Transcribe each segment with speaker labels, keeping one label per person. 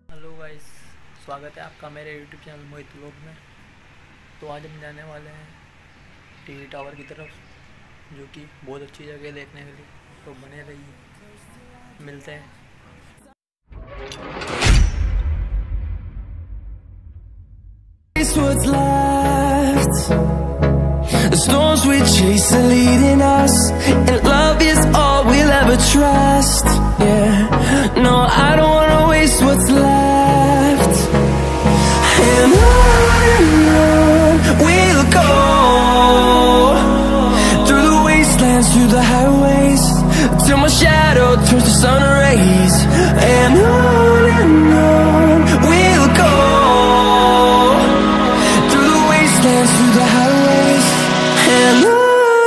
Speaker 1: Hello guys, स्वागत है आपका मेरे यूट्यूब चैनल मोहित व्लॉग में। तो आज हम जाने वाले हैं टीवी टावर की तरफ, जो कि बहुत अच्छी जगह है देखने के लिए। तो बने रहिए, मिलते हैं।
Speaker 2: What's left? The storms we chase are leading us, and love is all we'll ever trust. Yeah, no, I don't wanna waste what's left. And on we'll go, through the wastelands, through the highways, till my shadow turns to sun rays. And on we'll go, through the wastelands, through the highways, and on we'll go.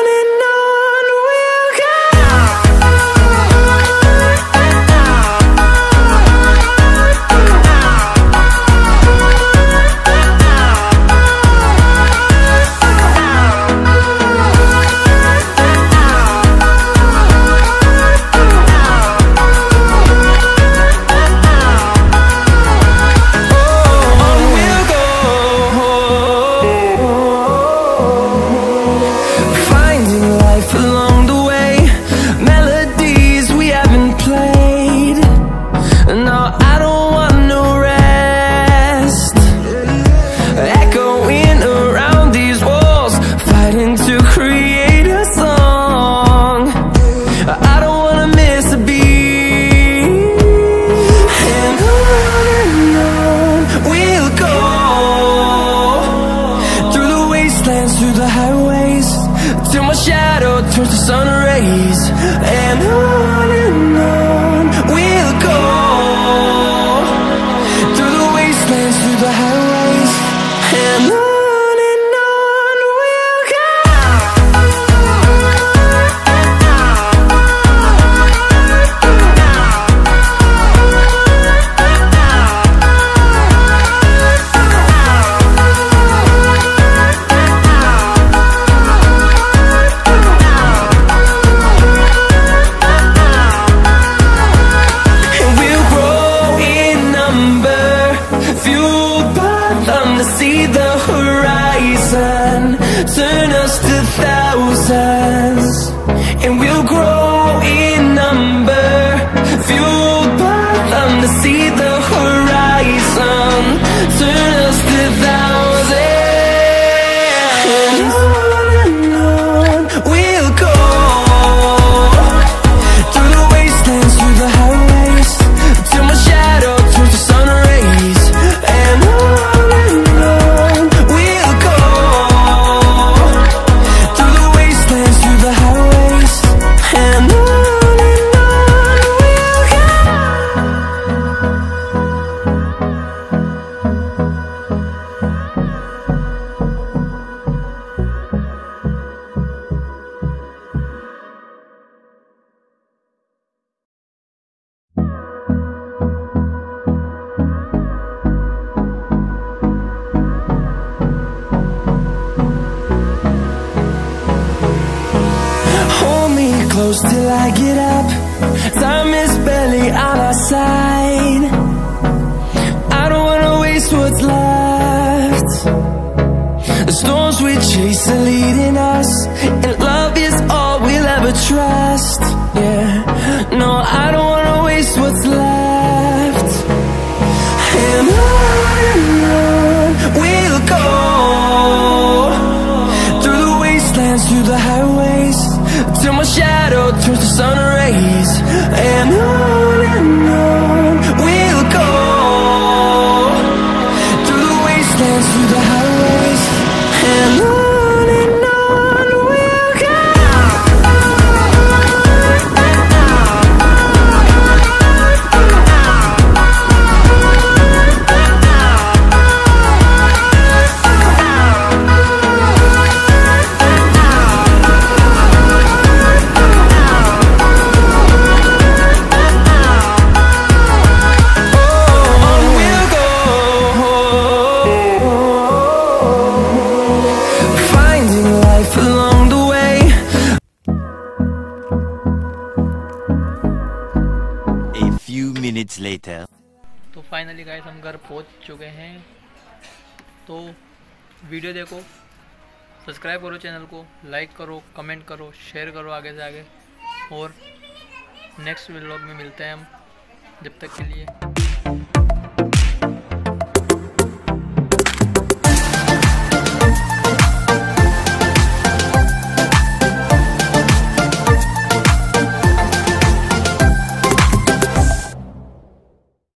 Speaker 2: Along the way, melodies we haven't played. No, I don't want no rest. Echoing around these walls, fighting to create a song. I don't wanna miss a beat. And on we'll go, through the wastelands, through the highways, till my shadow turns to sun rays. And on we'll go, through the wastelands, through the highways, and on we'll go. See the horizon, turn us to thousands, and we'll grow in number, fueled by them. To see the horizon, turn us to thousands, and on we'll go, through the wastelands, through the highways, till my shadow turns to sun rays. And close till I get up, time is barely on our side. I don't wanna waste what's left. The storms we chase are leading us, and love is all we'll ever trust. Yeah, no, I don't wanna waste what's left. And on we'll go, through the wastelands, through the highways, till my shadow turns to sun rays. And on we'll go, through the wastelands, through the highways, and on we'll go.
Speaker 1: तो finally guys हम घर पहुंच चुके हैं। तो video देखो, subscribe करो channel को, लाइक करो, कमेंट करो, शेयर करो आगे से आगे, और नेक्स्ट व्लॉग में मिलते हैं हम। जब तक के लिए